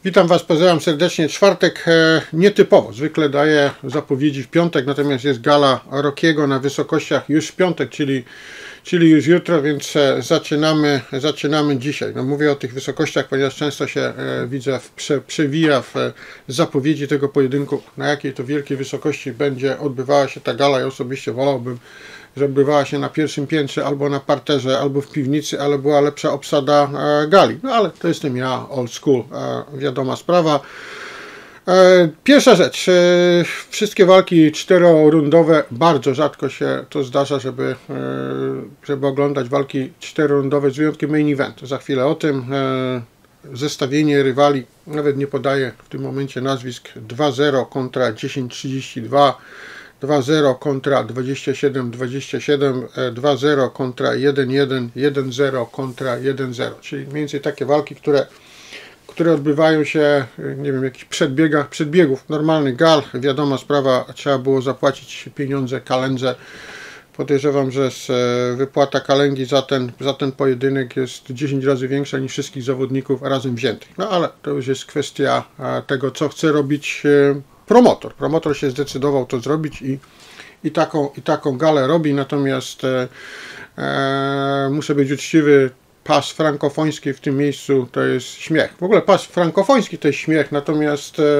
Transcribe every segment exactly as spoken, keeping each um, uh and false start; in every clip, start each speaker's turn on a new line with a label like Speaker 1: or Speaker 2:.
Speaker 1: Witam Was, pozdrawiam serdecznie. Czwartek e, nietypowo. Zwykle daję zapowiedzi w piątek, natomiast jest gala Rockiego na wysokościach już w piątek, czyli, czyli już jutro, więc e, zaczynamy, zaczynamy dzisiaj. No, mówię o tych wysokościach, ponieważ często się e, widzę, w, prze, przewija w e, zapowiedzi tego pojedynku, na jakiej to wielkiej wysokości będzie odbywała się ta gala. Ja osobiście wolałbym, że odbywała się na pierwszym piętrze, albo na parterze, albo w piwnicy, ale była lepsza obsada e, gali. No ale to jestem ja, old school, e, wiadoma sprawa. E, pierwsza rzecz, e, wszystkie walki czterorundowe, bardzo rzadko się to zdarza, żeby, e, żeby oglądać walki czterorundowe, z wyjątkiem main eventu. Za chwilę o tym. E, zestawienie rywali, nawet nie podaję w tym momencie nazwisk, dwa zero kontra dziesięć trzydzieści dwa. dwa zero kontra dwadzieścia siedem dwadzieścia siedem, dwa zero kontra jeden jeden, jeden zero kontra jeden zero, czyli mniej więcej takie walki, które, które odbywają się, nie wiem, w jakichś przedbiegach, przedbiegów normalnych gal. Wiadoma sprawa, trzeba było zapłacić pieniądze kalendrze. Podejrzewam, że wypłata kalęgi za ten, za ten pojedynek jest dziesięć razy większa niż wszystkich zawodników razem wziętych. No ale to już jest kwestia tego, co chce robić promotor. Promotor się zdecydował to zrobić i, i, taką, i taką galę robi, natomiast e, e, muszę być uczciwy, pas frankofoński w tym miejscu to jest śmiech. W ogóle pas frankofoński to jest śmiech, natomiast e,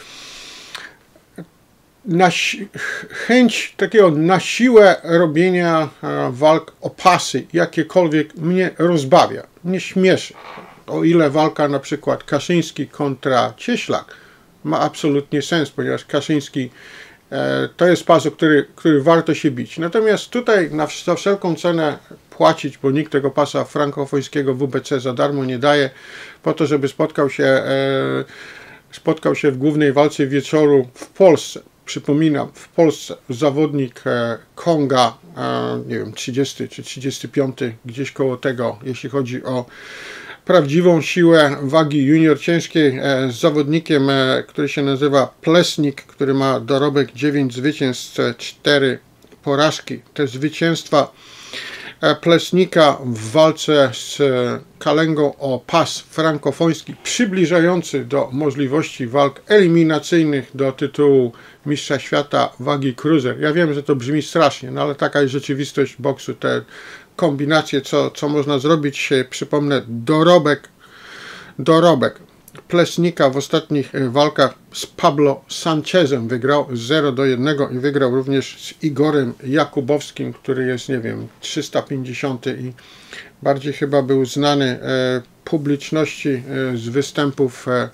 Speaker 1: na, chęć takiego na siłę robienia e, walk o pasy, jakiekolwiek, mnie rozbawia, mnie śmieszy. O ile walka na przykład Kaszyński kontra Cieślak ma absolutnie sens, ponieważ Kaszyński e, to jest pas, o który, który warto się bić. Natomiast tutaj na, za wszelką cenę płacić, bo nikt tego pasa frankofońskiego W B C za darmo nie daje, po to, żeby spotkał się, e, spotkał się w głównej walce wieczoru w Polsce. Przypominam, w Polsce zawodnik e, Konga, e, nie wiem, trzydziesty czy trzydziesty piąty, gdzieś koło tego, jeśli chodzi o prawdziwą siłę wagi junior ciężkiej, e, z zawodnikiem, e, który się nazywa Plesnik, który ma dorobek dziewięć zwycięstw, cztery porażki. Te zwycięstwa e, Plesnika w walce z e, Kalęgą o pas frankofoński, przybliżający do możliwości walk eliminacyjnych do tytułu mistrza świata wagi cruiser. Ja wiem, że to brzmi strasznie, no ale taka jest rzeczywistość boksu. Te kombinacje, co, co można zrobić, przypomnę, dorobek, dorobek Plesnika w ostatnich walkach z Pablo Sanchezem wygrał zero do jednego i wygrał również z Igorem Jakubowskim, który jest, nie wiem, trzysta pięćdziesiąty i bardziej chyba był znany e, publiczności e, z występów e,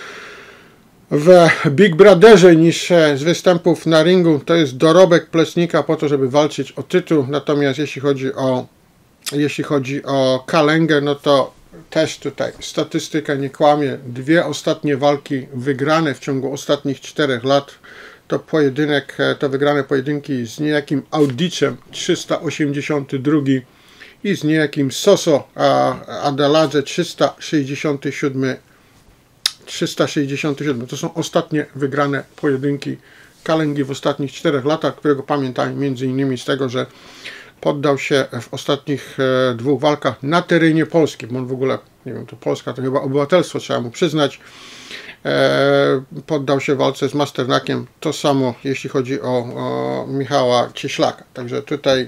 Speaker 1: w Big Brotherze niż z występów na ringu. To jest dorobek Plesnika po to, żeby walczyć o tytuł. Natomiast jeśli chodzi o jeśli chodzi o Kalęgę, no to też tutaj statystyka nie kłamie. Dwie ostatnie walki wygrane w ciągu ostatnich czterech lat to pojedynek, to wygrane pojedynki z niejakim Audicem trzysta osiemdziesiąty drugi i z niejakim Soso Adeladze trzysta sześćdziesiąty siódmy. trzysta sześćdziesiąty siódmy. To są ostatnie wygrane pojedynki Kalęgi w ostatnich czterech latach, którego pamiętam między innymi z tego, że poddał się w ostatnich e, dwóch walkach na terenie Polski, bo on w ogóle, nie wiem, to Polska to chyba obywatelstwo, trzeba mu przyznać. E, poddał się walce z Masternakiem. To samo jeśli chodzi o, o Michała Cieślaka. Także tutaj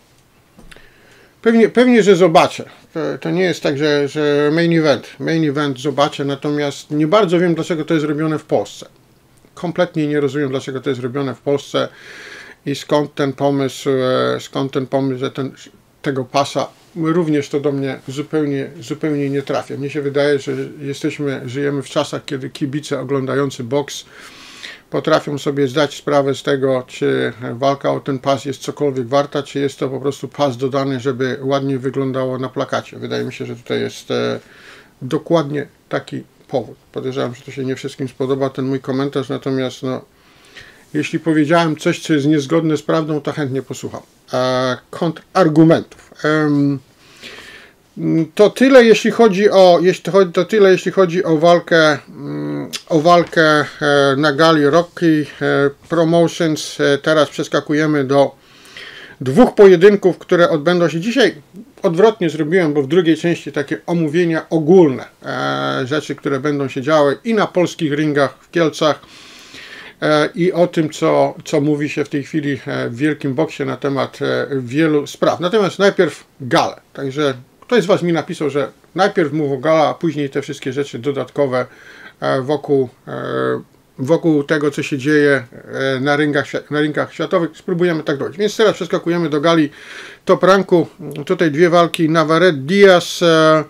Speaker 1: pewnie, pewnie że zobaczę. To nie jest tak, że, że main event, main event zobaczę, natomiast nie bardzo wiem, dlaczego to jest robione w Polsce. Kompletnie nie rozumiem, dlaczego to jest robione w Polsce i skąd ten pomysł, skąd ten pomysł, że ten, tego pasa, również to do mnie zupełnie, zupełnie nie trafia. Mnie się wydaje, że jesteśmy, żyjemy w czasach, kiedy kibice oglądający boks potrafią sobie zdać sprawę z tego, czy walka o ten pas jest cokolwiek warta, czy jest to po prostu pas dodany, żeby ładnie wyglądało na plakacie. Wydaje mi się, że tutaj jest e, dokładnie taki powód. Podejrzewam, że to się nie wszystkim spodoba, ten mój komentarz, natomiast no, jeśli powiedziałem coś, co jest niezgodne z prawdą, to chętnie posłucham. E, kontrargumentów. E, To tyle, jeśli chodzi o to tyle, jeśli chodzi o walkę o walkę na gali Rocky Promotions. Teraz przeskakujemy do dwóch pojedynków, które odbędą się dzisiaj. odwrotnie zrobiłem, bo w drugiej części takie omówienia ogólne, e, rzeczy, które będą się działy i na polskich ringach w Kielcach, e, i o tym, co, co mówi się w tej chwili w wielkim boksie na temat e, wielu spraw. Natomiast najpierw gale. Także ktoś z Was mi napisał, że najpierw mów o gala, a później te wszystkie rzeczy dodatkowe e, wokół e, wokół tego, co się dzieje na ringach, na ringach światowych. Spróbujemy tak dojść. Więc teraz przeskakujemy do gali top ranku. Tutaj dwie walki. Navarrete-Diaz.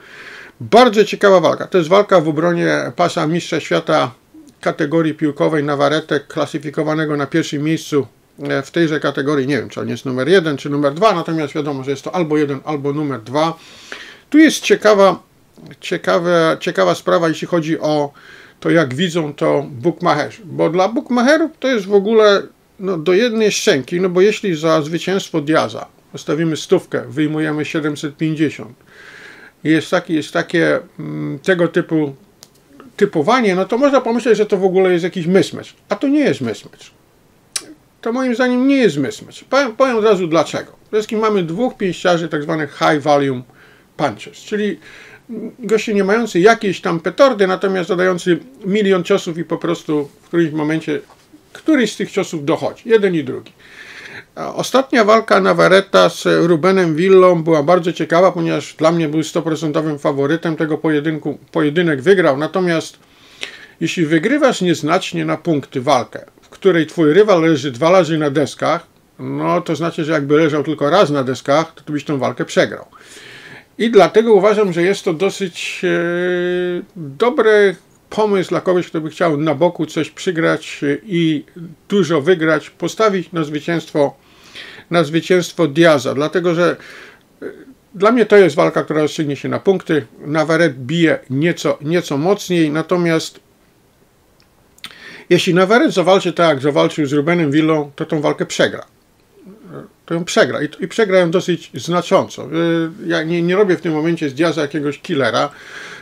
Speaker 1: Bardzo ciekawa walka. To jest walka w obronie pasa mistrza świata kategorii piłkowej. Navarrete, klasyfikowanego na pierwszym miejscu w tejże kategorii. Nie wiem, czy on jest numer jeden, czy numer dwa. Natomiast wiadomo, że jest to albo jeden, albo numer dwa. Tu jest ciekawa, ciekawa, ciekawa sprawa, jeśli chodzi o to, jak widzą to bookmacherzy. Bo dla bookmacherów to jest w ogóle no, do jednej szczęki, no bo jeśli za zwycięstwo Diaza postawimy stówkę, wyjmujemy siedemset pięćdziesiąt i jest, taki, jest takie m, tego typu typowanie, no to można pomyśleć, że to w ogóle jest jakiś mismatch. A to nie jest mismatch. To moim zdaniem nie jest mismatch. Powiem, powiem od razu dlaczego. Przede wszystkim mamy dwóch pięściarzy, tak zwanych high volume punchers, czyli goście nie mający jakiejś tam petardy, natomiast zadający milion ciosów i po prostu w którymś momencie któryś z tych ciosów dochodzi. Jeden i drugi. Ostatnia walka Navarreta z Rubenem Villą była bardzo ciekawa, ponieważ dla mnie był sto procent faworytem tego pojedynku. Pojedynek wygrał, natomiast jeśli wygrywasz nieznacznie na punkty walkę, w której twój rywal leży dwa razy na deskach, no to znaczy, że jakby leżał tylko raz na deskach, to ty byś tą walkę przegrał. I dlatego uważam, że jest to dosyć e, dobry pomysł dla kogoś, kto by chciał na boku coś przygrać i dużo wygrać, postawić na zwycięstwo, na zwycięstwo Diaza. Dlatego, że e, dla mnie to jest walka, która rozstrzygnie się na punkty. Navarrete bije nieco, nieco mocniej, natomiast jeśli Navarrete zawalczy tak, jak zawalczył z Rubenem Villą, to tą walkę przegra. To ją przegra i, i przegra ją dosyć znacząco. Ja nie, nie robię w tym momencie z Diaza jakiegoś killera.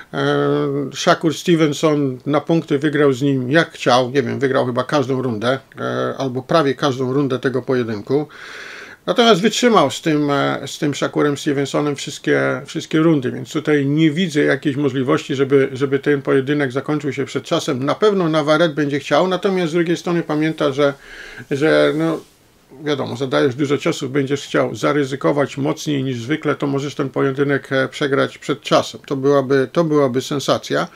Speaker 1: Shakur Stevenson na punkty wygrał z nim jak chciał. Nie wiem, wygrał chyba każdą rundę, albo prawie każdą rundę tego pojedynku. Natomiast wytrzymał z tym, z tym Shakurem Stevensonem wszystkie, wszystkie rundy, więc tutaj nie widzę jakiejś możliwości, żeby, żeby ten pojedynek zakończył się przed czasem. Na pewno Navarrete będzie chciał, natomiast z drugiej strony pamięta, że, że no, wiadomo, zadajesz dużo ciosów, będziesz chciał zaryzykować mocniej niż zwykle, to możesz ten pojedynek przegrać przed czasem. To byłaby, to byłaby sensacja.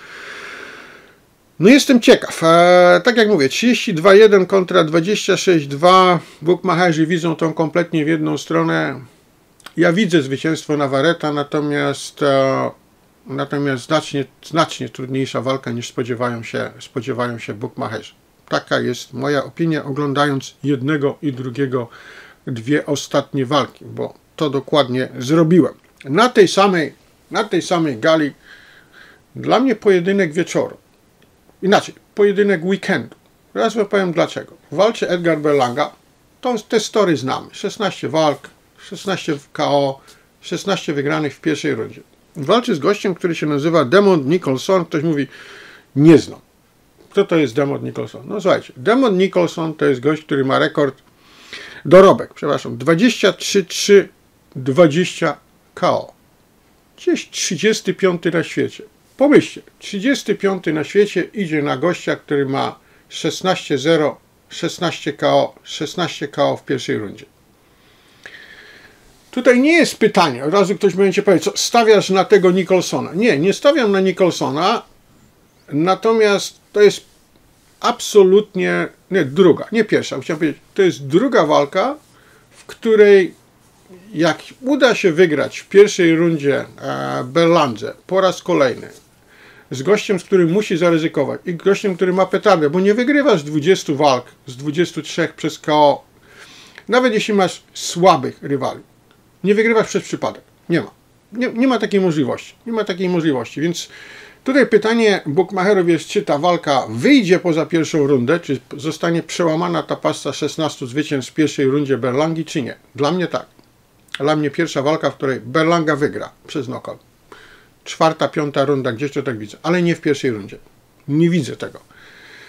Speaker 1: No jestem ciekaw. E, tak jak mówię, trzydzieści dwa jeden kontra dwadzieścia sześć dwa. Bookmacherzy widzą tą kompletnie w jedną stronę. Ja widzę zwycięstwo Navarreta, natomiast, e, natomiast znacznie, znacznie trudniejsza walka niż spodziewają się, spodziewają się bookmacherzy. Taka jest moja opinia, oglądając jednego i drugiego, dwie ostatnie walki, bo to dokładnie zrobiłem. Na tej samej, na tej samej gali dla mnie pojedynek wieczoru. Inaczej, pojedynek weekendu. Teraz wam powiem dlaczego. Walczy Edgar Berlanga. To, te story znamy. szesnaście walk, szesnaście w K O, szesnaście wygranych w pierwszej rundzie. Walczy z gościem, który się nazywa Demond Nicholson. Ktoś mówi, nie znam. Kto to jest Demond Nicholson? No słuchajcie, Demond Nicholson to jest gość, który ma rekord, dorobek, przepraszam, dwadzieścia trzy trzy dwadzieścia K O. Gdzieś trzydziesty piąty na świecie. Pomyślcie, trzydziesty piąty na świecie idzie na gościa, który ma szesnaście zero, szesnaście K O, szesnaście K O w pierwszej rundzie. Tutaj nie jest pytanie, od razu ktoś będzie powiedzieć, co stawiasz na tego Nicholsona? Nie, nie stawiam na Nicholsona, natomiast to jest absolutnie, nie, druga, nie pierwsza, chciałem powiedzieć, to jest druga walka, w której jak uda się wygrać w pierwszej rundzie e, Berlandze po raz kolejny z gościem, z którym musi zaryzykować i gościem, który ma petardę, bo nie wygrywasz dwudziestu walk z dwudziestu trzech przez K O, nawet jeśli masz słabych rywali. Nie wygrywasz przez przypadek. Nie ma. Nie, nie ma takiej możliwości. Nie ma takiej możliwości, więc tutaj pytanie bookmacherów jest, czy ta walka wyjdzie poza pierwszą rundę, czy zostanie przełamana ta pasta szesnastu zwycięstw w pierwszej rundzie Berlangi, czy nie. Dla mnie tak. Dla mnie pierwsza walka, w której Berlanga wygra przez knockout. Czwarta, piąta runda, gdzieś to tak widzę, ale nie w pierwszej rundzie. Nie widzę tego.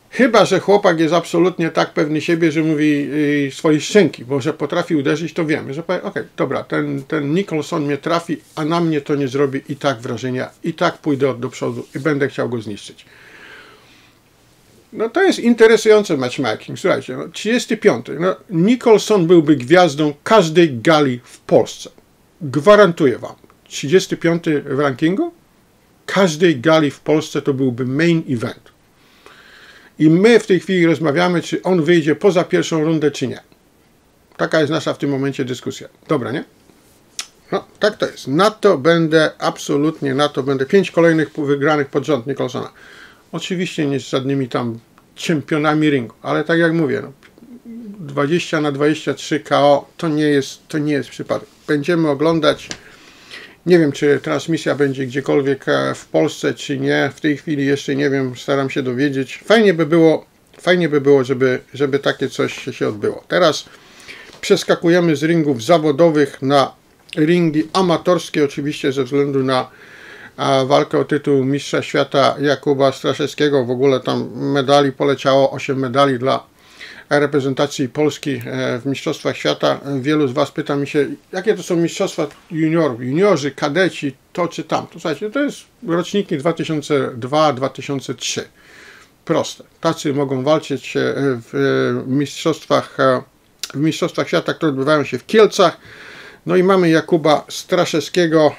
Speaker 1: Chyba że chłopak jest absolutnie tak pewny siebie, że mówi yy, swojej szczęki, bo że potrafi uderzyć, to wiemy, że powie, okej, dobra, ten, ten Nicholson mnie trafi, a na mnie to nie zrobi i tak wrażenia, i tak pójdę do przodu i będę chciał go zniszczyć. No to jest interesujący matchmaking. Słuchajcie, no, trzydziesty piąty. No, Nicholson byłby gwiazdą każdej gali w Polsce. Gwarantuję wam. trzydziesty piąty w rankingu? Każdej gali w Polsce to byłby main event. I my w tej chwili rozmawiamy, czy on wyjdzie poza pierwszą rundę, czy nie. Taka jest nasza w tym momencie dyskusja. Dobra, nie? No, tak to jest. Na to będę, absolutnie na to będę. Pięć kolejnych wygranych pod rząd Nicholsona. Oczywiście nie z żadnymi tam czempionami ringu, ale tak jak mówię, no, dwadzieścia na dwadzieścia trzy K O to nie jest, to nie jest przypadek. Będziemy oglądać, nie wiem, czy transmisja będzie gdziekolwiek w Polsce, czy nie. W tej chwili jeszcze nie wiem, staram się dowiedzieć. Fajnie by było, fajnie by było, żeby, żeby takie coś się odbyło. Teraz przeskakujemy z ringów zawodowych na ringi amatorskie, oczywiście ze względu na a walkę o tytuł mistrza świata Jakuba Straszewskiego. W ogóle tam medali poleciało, osiem medali dla reprezentacji Polski w mistrzostwach świata. Wielu z was pyta mi się, jakie to są mistrzostwa juniorów, juniorzy, kadeci, to czy tam. To słuchajcie, to jest roczniki dwa tysiące dwa dwa tysiące trzy. Proste. Tacy mogą walczyć w mistrzostwach, w mistrzostwach świata, które odbywają się w Kielcach. No i mamy Jakuba Straszewskiego.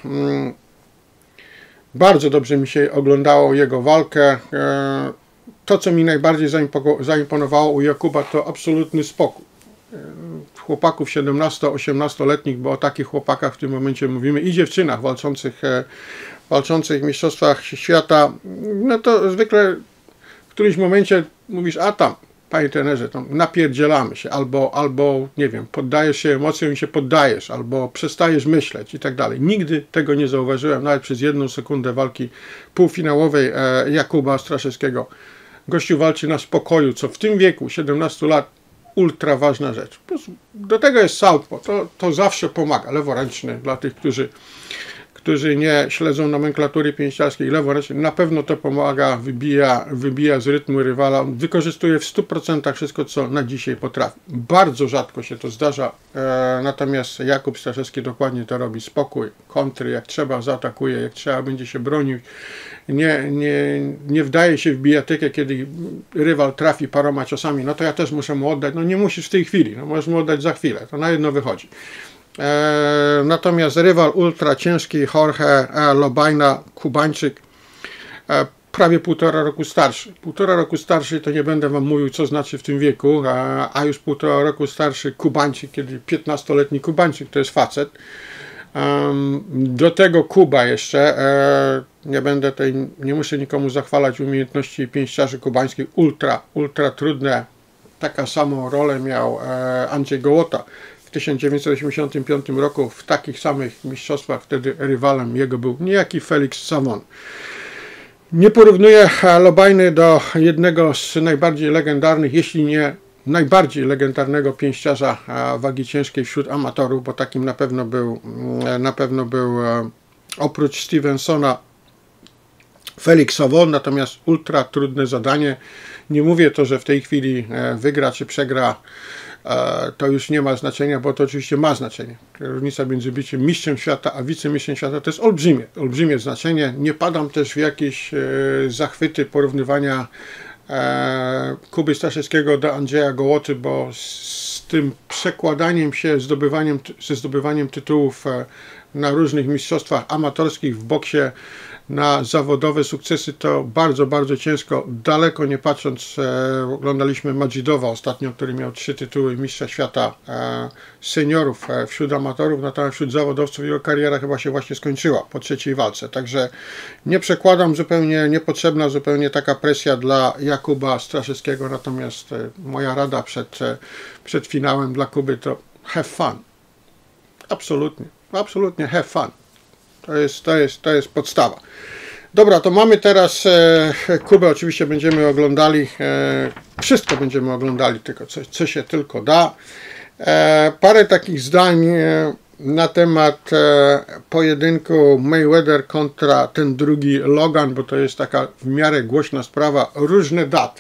Speaker 1: Bardzo dobrze mi się oglądało jego walkę. To, co mi najbardziej zaimponowało u Jakuba, to absolutny spokój. Chłopaków siedemnasto-osiemnastoletnich, bo o takich chłopakach w tym momencie mówimy, i dziewczynach walczących, walczących w mistrzostwach świata, no to zwykle w którymś momencie mówisz, a tam, panie trenerze, tam napierdzielamy się, albo, albo nie wiem, poddajesz się emocjom i się poddajesz, albo przestajesz myśleć i tak dalej. Nigdy tego nie zauważyłem, nawet przez jedną sekundę walki półfinałowej e, Jakuba Straszewskiego. Gościu walczy na spokoju, co w tym wieku, siedemnastu lat, ultra ważna rzecz. Do tego jest southpaw, to, to zawsze pomaga, leworęczny dla tych, którzy którzy nie śledzą nomenklatury pięściarskiej, leworęczny, na pewno to pomaga, wybija, wybija z rytmu rywala, wykorzystuje w stu procentach wszystko, co na dzisiaj potrafi. Bardzo rzadko się to zdarza, e, natomiast Jakub Straszewski dokładnie to robi. Spokój, kontry, jak trzeba zaatakuje, jak trzeba będzie się bronił, nie, nie, nie wdaje się w bijatykę, kiedy rywal trafi paroma ciosami, no to ja też muszę mu oddać, no nie musisz w tej chwili, no możesz mu oddać za chwilę, to na jedno wychodzi. E, natomiast rywal ultra ciężki Jorge e, Lobajna, Kubańczyk, e, prawie półtora roku starszy. Półtora roku starszy to nie będę wam mówił, co znaczy w tym wieku, a, a już półtora roku starszy Kubańczyk, kiedy piętnastoletni Kubańczyk to jest facet. E, do tego Kuba jeszcze, e, nie będę tutaj, nie muszę nikomu zachwalać umiejętności pięściarzy kubańskich, ultra, ultra trudne. Taką samą rolę miał e, Andrzej Gołota w tysiąc dziewięćset osiemdziesiątym piątym roku w takich samych mistrzostwach. Wtedy rywalem jego był niejaki Felix Savon. Nie porównuję Lobajny do jednego z najbardziej legendarnych, jeśli nie najbardziej legendarnego pięściarza wagi ciężkiej wśród amatorów, bo takim na pewno był, na pewno był oprócz Stevensona Felix Savon, natomiast ultra trudne zadanie. Nie mówię to, że w tej chwili wygra czy przegra, to już nie ma znaczenia, bo to oczywiście ma znaczenie. Różnica między byciem mistrzem świata a wicemistrzem świata to jest olbrzymie, olbrzymie znaczenie. Nie padam też w jakieś zachwyty porównywania Kuby Straszewskiego do Andrzeja Gołoty, bo z tym przekładaniem się, zdobywaniem, ze zdobywaniem tytułów na różnych mistrzostwach amatorskich w boksie na zawodowe sukcesy to bardzo, bardzo ciężko. Daleko nie patrząc, e, oglądaliśmy Madzidowa ostatnio, który miał trzy tytuły mistrza świata e, seniorów e, wśród amatorów, natomiast wśród zawodowców jego kariera chyba się właśnie skończyła po trzeciej walce. Także nie przekładam zupełnie, niepotrzebna zupełnie taka presja dla Jakuba Straszewskiego, natomiast e, moja rada przed, e, przed finałem dla Kuby to have fun. Absolutnie, absolutnie have fun. To jest, to jest, to jest podstawa. Dobra, to mamy teraz e, Kubę, oczywiście będziemy oglądali, e, wszystko będziemy oglądali, tylko co, co się tylko da. E, parę takich zdań e, na temat e, pojedynku Mayweather kontra ten drugi Logan, bo to jest taka w miarę głośna sprawa, różne daty.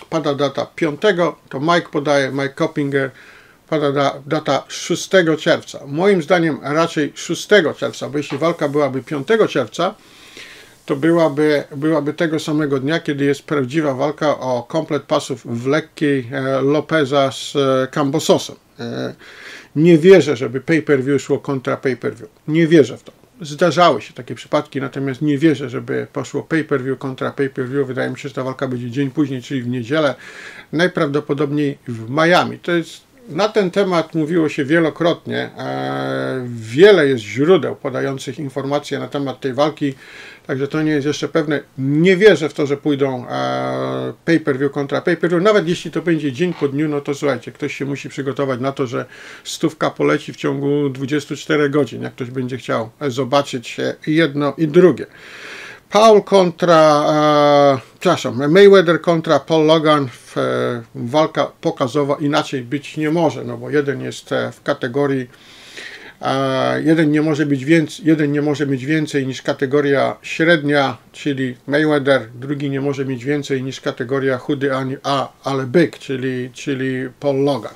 Speaker 1: pada data piątego, to Mike podaje, Mike Coppinger, pada da, data szóstego czerwca. Moim zdaniem raczej szóstego czerwca, bo jeśli walka byłaby piątego czerwca, to byłaby, byłaby tego samego dnia, kiedy jest prawdziwa walka o komplet pasów w lekkiej e, Lopeza z e, Cambososem. E, nie wierzę, żeby pay-per-view szło kontra pay-per-view. Nie wierzę w to. Zdarzały się takie przypadki, natomiast nie wierzę, żeby poszło pay-per-view kontra pay-per-view. Wydaje mi się, że ta walka będzie dzień później, czyli w niedzielę. Najprawdopodobniej w Miami. To jest, na ten temat mówiło się wielokrotnie. E, wiele jest źródeł podających informacje na temat tej walki. Także to nie jest jeszcze pewne. Nie wierzę w to, że pójdą e, pay-per-view kontra pay-per-view. Nawet jeśli to będzie dzień po dniu, no to słuchajcie, ktoś się musi przygotować na to, że stówka poleci w ciągu dwudziestu czterech godzin, jak ktoś będzie chciał zobaczyć jedno i drugie. Paul kontra, e, przepraszam, Mayweather kontra Paul Logan. W, e, walka pokazowa inaczej być nie może, no bo jeden jest w kategorii Jeden nie, może być więcej, jeden nie może mieć więcej niż kategoria średnia, czyli Mayweather, drugi nie może mieć więcej niż kategoria chudy, a, ale big, czyli, czyli Paul Logan.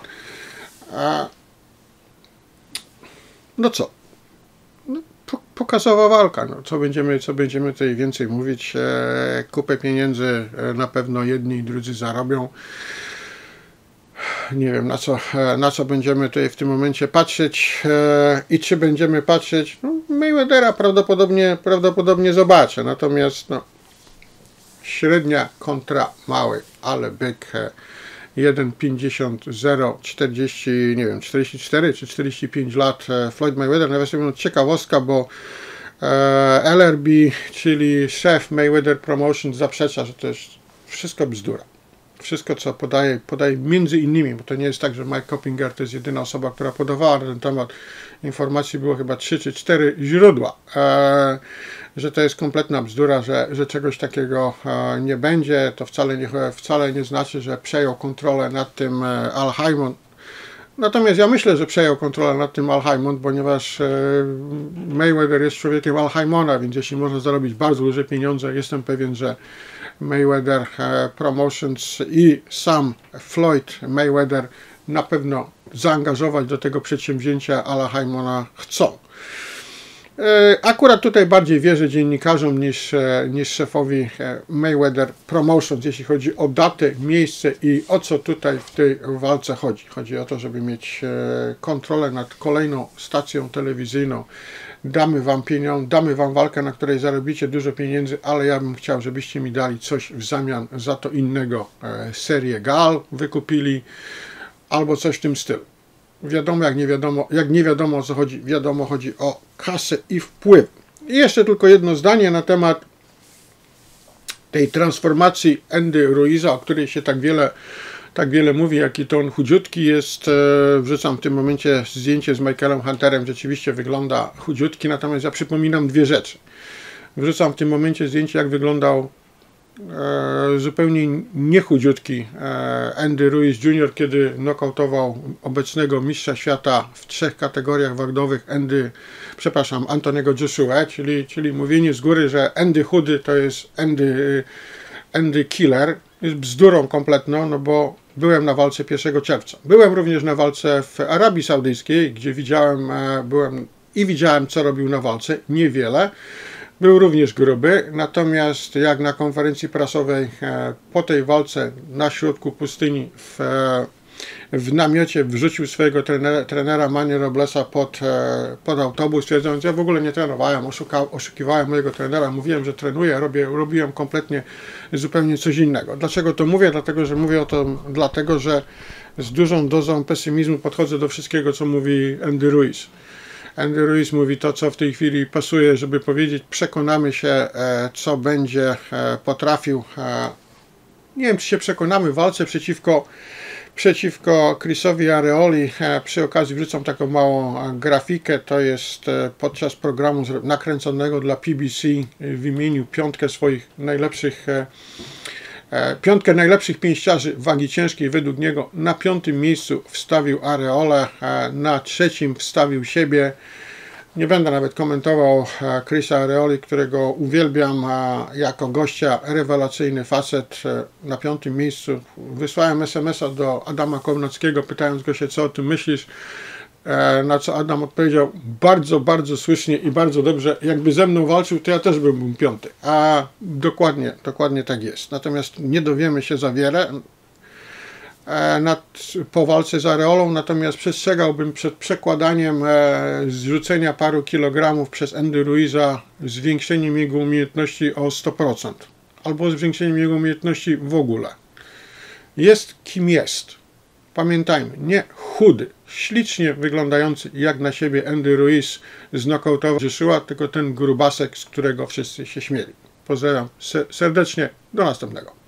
Speaker 1: No co? No, pokazowa walka. No, co, będziemy, co będziemy tutaj więcej mówić? Kupę pieniędzy na pewno jedni i drudzy zarobią. Nie wiem, na co, na co będziemy tutaj w tym momencie patrzeć e, i czy będziemy patrzeć. No, Mayweathera prawdopodobnie, prawdopodobnie zobaczę, natomiast no, średnia kontra mały, ale big e, jeden pięćdziesiąt zero czterdzieści, nie wiem, czterdzieści cztery czy czterdzieści pięć lat e, Floyd Mayweather. Nawiasem ciekawostka, bo e, L R B, czyli szef Mayweather Promotions, zaprzecza, że to jest wszystko bzdura. Wszystko, co podaje, podaje między innymi, bo to nie jest tak, że Mike Coppinger to jest jedyna osoba, która podawała na ten temat informacji, było chyba trzy czy cztery źródła, e, że to jest kompletna bzdura, że, że czegoś takiego e, nie będzie. To wcale nie, wcale nie znaczy, że przejął kontrolę nad tym e, Al Haymon. Natomiast ja myślę, że przejął kontrolę nad tym Al Haymon, ponieważ e, Mayweather jest człowiekiem Al Haymona, więc jeśli można zarobić bardzo duże pieniądze, jestem pewien, że Mayweather e, Promotions i sam Floyd Mayweather na pewno zaangażować do tego przedsięwzięcia Ala Haymona chcą. E, akurat tutaj bardziej wierzę dziennikarzom niż, e, niż szefowi e, Mayweather Promotions, jeśli chodzi o datę, miejsce i o co tutaj w tej walce chodzi. Chodzi o to, żeby mieć e, kontrolę nad kolejną stacją telewizyjną. Damy wam pieniądze, damy wam walkę, na której zarobicie dużo pieniędzy, ale ja bym chciał, żebyście mi dali coś w zamian za to innego. E, serię gal wykupili, albo coś w tym stylu. Wiadomo, jak nie wiadomo, jak nie wiadomo o co chodzi, wiadomo, chodzi o kasę i wpływ. I jeszcze tylko jedno zdanie na temat tej transformacji Andy Ruiza, o której się tak wiele tak wiele mówi, jaki to on chudziutki jest. Wrzucam w tym momencie zdjęcie z Michaelem Hunterem, rzeczywiście wygląda chudziutki, natomiast ja przypominam dwie rzeczy. Wrzucam w tym momencie zdjęcie, jak wyglądał e, zupełnie niechudziutki e, Andy Ruiz junior, kiedy nokautował obecnego mistrza świata w trzech kategoriach wagowych Andy, przepraszam, Antoniego Joshua, czyli, czyli mówienie z góry, że Andy chudy to jest Andy, Andy killer, jest bzdurą kompletną, no bo byłem na walce pierwszego czerwca. Byłem również na walce w Arabii Saudyjskiej, gdzie widziałem, byłem i widziałem, co robił na walce, niewiele. Był również gruby, natomiast jak na konferencji prasowej po tej walce na środku pustyni w, w namiocie wrzucił swojego trenera, trenera Manny Roblesa pod, pod autobus, twierdząc, ja w ogóle nie trenowałem, oszuka, oszukiwałem mojego trenera, mówiłem, że trenuję, robię, robiłem kompletnie zupełnie coś innego. Dlaczego to mówię? Dlatego, że mówię o tym, dlatego, że z dużą dozą pesymizmu podchodzę do wszystkiego, co mówi Andy Ruiz. Andy Ruiz mówi to, co w tej chwili pasuje, żeby powiedzieć, przekonamy się, co będzie potrafił. Nie wiem, czy się przekonamy w walce przeciwko, przeciwko Chrisowi Areoli. Przy okazji wrzucam taką małą grafikę. To jest podczas programu nakręconego dla P B C. Wymienił piątkę swoich najlepszych Piątkę najlepszych pięściarzy wagi ciężkiej według niego. Na piątym miejscu wstawił Areolę, na trzecim wstawił siebie. Nie będę nawet komentował Chrisa Areoli, którego uwielbiam jako gościa, rewelacyjny facet na piątym miejscu. Wysłałem es em es a do Adama Kownackiego, pytając go się, co o tym myślisz, na co Adam odpowiedział bardzo, bardzo słusznie i bardzo dobrze, jakby ze mną walczył, to ja też byłbym piąty. A dokładnie, dokładnie tak jest. Natomiast nie dowiemy się za wiele Nad, po walce z Areolą, natomiast przestrzegałbym przed przekładaniem e, zrzucenia paru kilogramów przez Andy Ruiza, zwiększeniem jego umiejętności o sto procent albo zwiększeniem jego umiejętności w ogóle. Jest kim jest. Pamiętajmy, nie chudy, ślicznie wyglądający jak na siebie Andy Ruiz znokautował Joshua, tylko ten grubasek, z którego wszyscy się śmieli. Pozdrawiam serdecznie, do następnego.